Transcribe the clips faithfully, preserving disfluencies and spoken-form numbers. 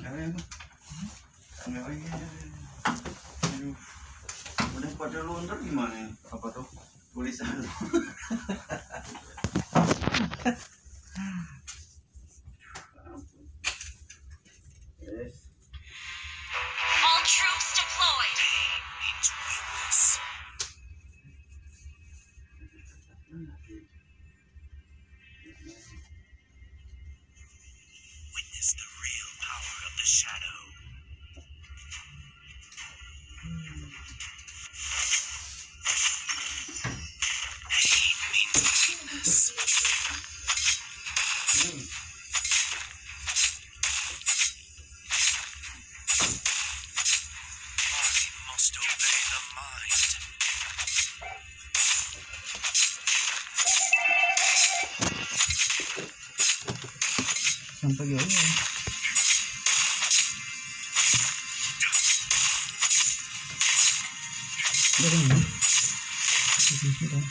Aduh, udah pada luntur gimana? Apa tuh tulisan? All troops deployed. Witness the real power of the shadow. Pain means weakness. Body must obey the mind. Sampai jauh ya. Dari mana? Di sini kan.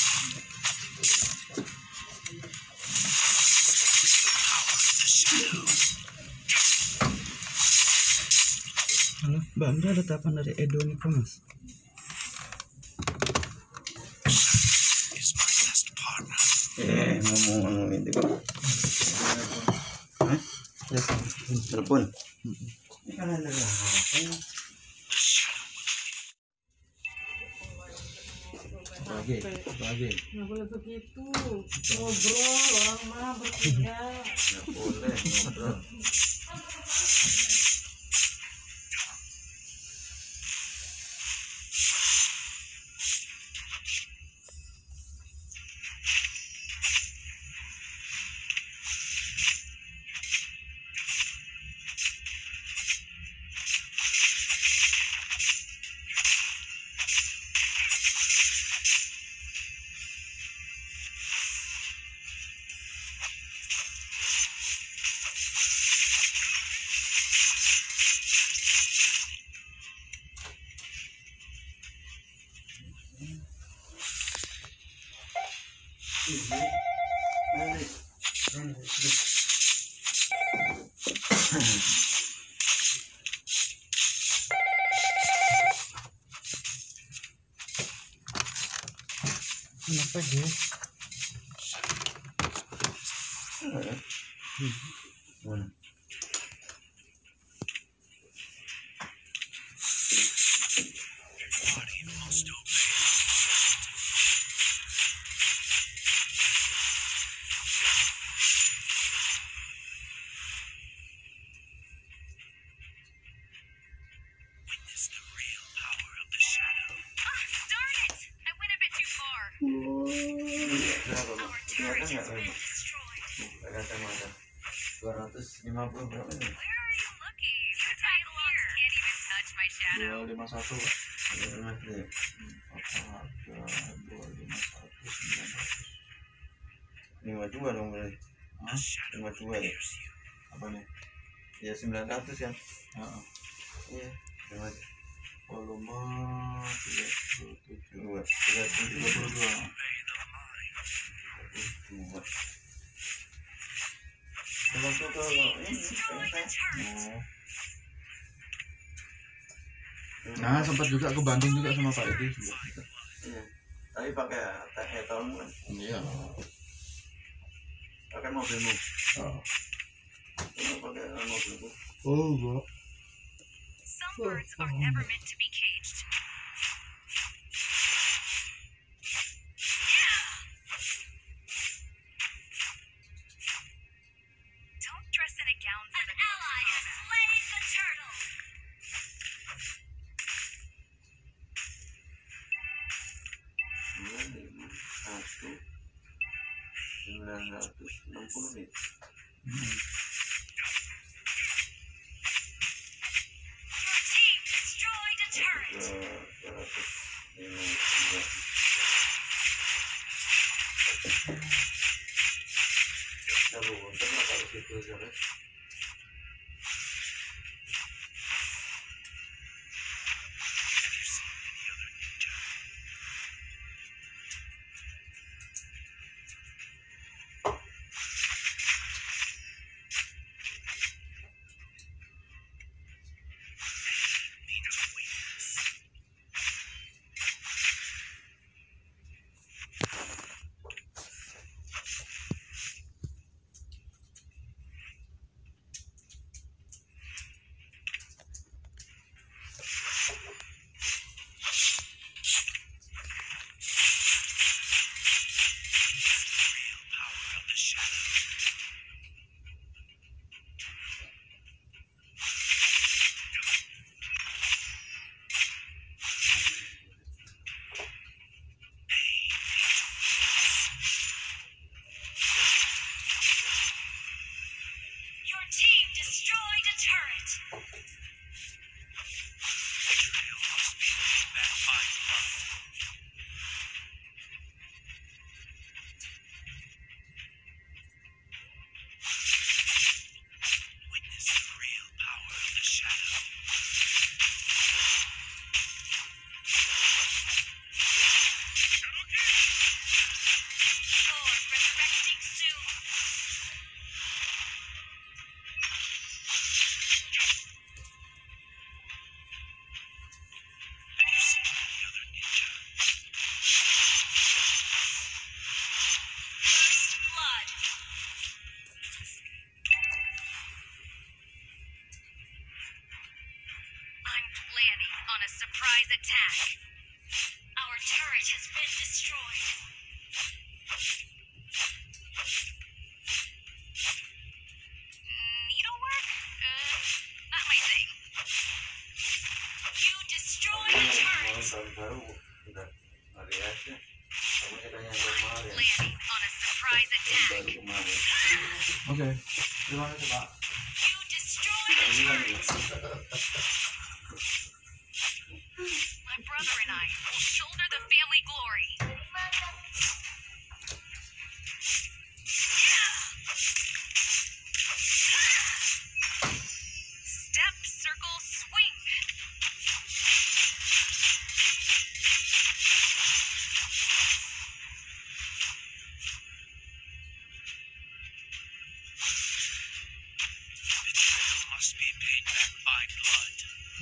Halo, Mbak Andra ada tapan dari Edo Nikomas. Is my best partner. Eh, ngomong-ngomong itu kok. Hah? Ya, Telepon. Ini kan ada apa? Bagi, bagi. Nggak boleh begitu, ngobrol orang mah bertiga. Nggak boleh ngobrol. Kenapa dia? Mana? Body must obey. Witness the real power of the shadow. Ah, darn it! I went a bit too far. Berapa, Bang? Our Kelihatan turret nggak, has Bang? been destroyed. Ada kacamata. dua ratus lima puluh berapa nih? Where are you looking? Your Cyclops can't even touch my shadow. dua lima satu. Ada lima deh. Apa harga dua lima satu sembilan ratus? lima dua dong berarti. Hah? lima dua ya? Apa nih? Ya sembilan ratus ya? Heeh. Iya. lima Volume tiga puluh tujuh. dua. tiga tiga puluh dua. dua. Kalau tuh kalau ini Destroy the turret. Oh. Nah, sempat juga ke Bandung juga sama Pak Edi. Iya. Tapi pakai etolmu kan? Iya. Pakai mobilmu. Oh. Kamu pakai mobilmu. Oh, enggak. Some birds are never meant to be caged. Don't dress in a gown for the ally has slain the turtle. Sembilan lima satu sembilan ratus enam puluh nih. Hmm. Your team destroyed a turret. Dua ratus lima puluh. Lalu untuk apa itu saja? destroyed. Needlework? Uh, not my thing. You destroyed a turret. Tahun baru udah hari aja. Kamu katanya kemarin. Landing on a surprise Tahun attack. baru kemarin. Oke, terima kasih Pak. You destroyed a Ini kan turret. My brother and I will shoulder the family glory. Step, circle, swing. Betrayal must be paid back by blood.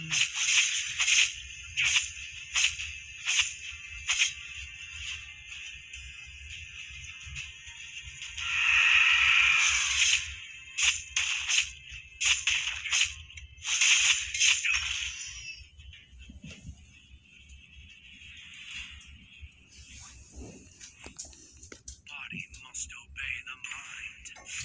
Body must obey the mind.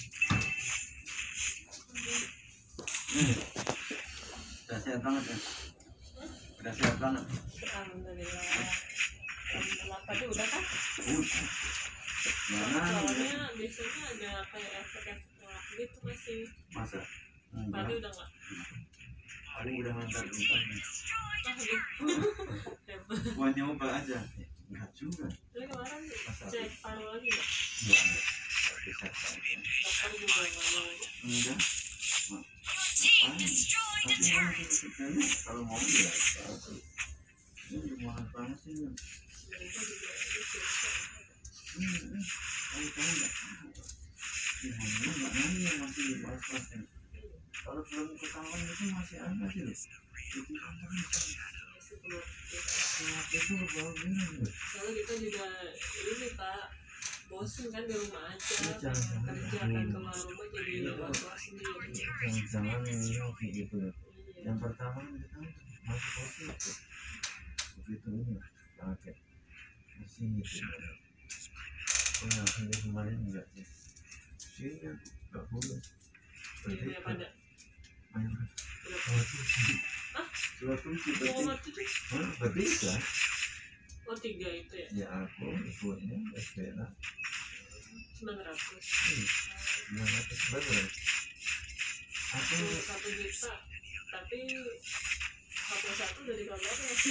udah sehat banget ya. Udah sehat banget. Alhamdulillah. Alhamdulillah tadi udah kan? Udah. Mana? Soalnya biasanya ada kayak efek-efek ngelak gitu masih. Masa? Tadi Enggak. udah nggak. Aku udah mantap lupa. Destroyed a Ah, turret. hebat. Mau nyoba aja. Enggak juga. Tapi kemarin Masa? cek paru lagi nggak? Enggak. Enggak bisa. Dokter juga nggak mau. Enggak. Your team destroyed a Tapi emang turret. sebenarnya kalau mau ya. Ini mahal banget sih. Mereka juga itu. Hmm, Kamu tahu nggak? Gimana nggak nanya masih dibahas-bahas. Kalau belum ketahuan itu masih ada sih loh. Itu kan terus. Ya sih belum. Nah, itu baru bilang loh. Soalnya kita juga ini Pak bosen kan di rumah aja. Ya, jangan-jangan Kerja kan keluar rumah jadi was-was sendiri. Jangan-jangan ini kayak gitu loh. Iya. Yang pertama kita masih positif. Begitu ini pakai masih gitu. Oh ya, ini kemarin enggak sih. Sini kan enggak boleh. Jadi Berarti ya pada main berapa? Hah? dua tujuh Dua koma berarti. tujuh? Hah, berarti ya? Oh tiga itu ya? Ya aku ibunya S B N Sembilan ratus. sembilan ratus berapa? Aku Tuh, satu juta. Tapi H P satu dari kabar masih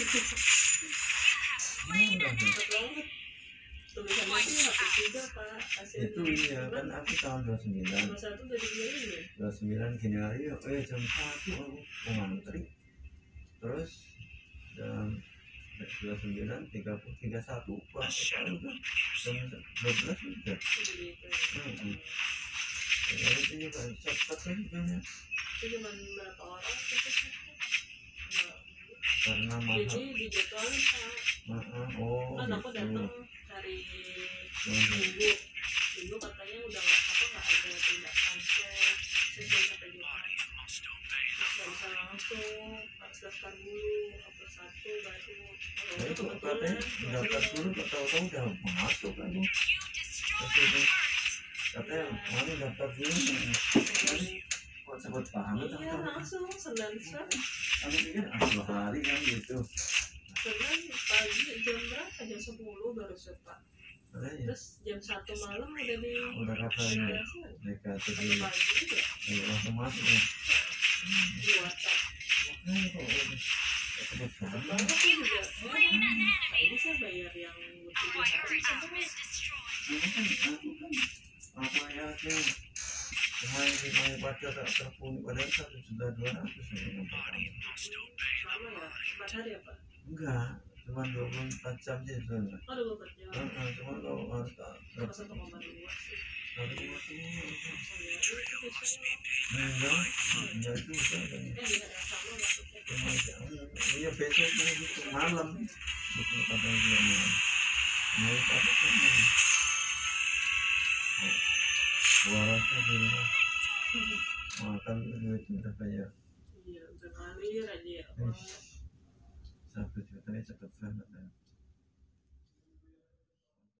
ini enggak ada. cepet banget. Tulisannya sih H P tiga Pak. Hasilnya Itu iya kan aku tahun dua puluh sembilan. H P satu dari kemarin ya? dua puluh sembilan gini hari eh jam satu aku mau ngantri terus jam dua puluh sembilan tiga puluh tiga puluh satu wah sekarang udah jam dua belas udah. Jadi itu. Heeh. Ya itu juga cepat kan banyak Itu cuma berapa orang gitu sih? Nah, karena mahal. jadi dijadwalin Pak. Heeh. Oh Kan aku gitu. datang hari Hmm. minggu minggu katanya udah nggak apa nggak ada tindakan swab sesuai sampai Jumat Body must obey the nggak bisa langsung harus daftar dulu upload satu baru Nah, kalau itu kebetulan katanya daftar dulu tahu-tahu udah masuk kan You destroyed a turret. katanya mana daftar dulu kok cepet banget iya daftar. langsung Senin swab Aku pikir ah dua hari kan gitu. Senin pagi jam berapa jam sepuluh baru swab Pak Makanya terus jam satu malam udah di udah kabarin ya hasil. mereka tuh Satu di pagi juga eh, langsung masuk ya. di WhatsApp Makanya kok udah cepet banget. banget sih juga nah ini saya bayar yang tiga hari Priority has sama been destroyed. Ini kan aku kan apa ya sih Hai hai baca tak terpuni padahal satu juta dua ratus yang pertama. body must obey the selama ya empat hari ya Pak Enggak, cuma dua puluh empat jam sih sebenarnya. oh dua puluh jam Heeh, cuma kalau harus tak cuma satu koma dua sih satu koma dua. saya itu biasanya Enggak, enggak juga kan. eh di hari yang sama maksudnya Cuma jangan. Iya besok kan gitu malam. Betul kata dia malam. Mau apa sama? Warasnya gila. Makan duit udah kayak iya udah ngalir aja ya satu juta cepet banget ya.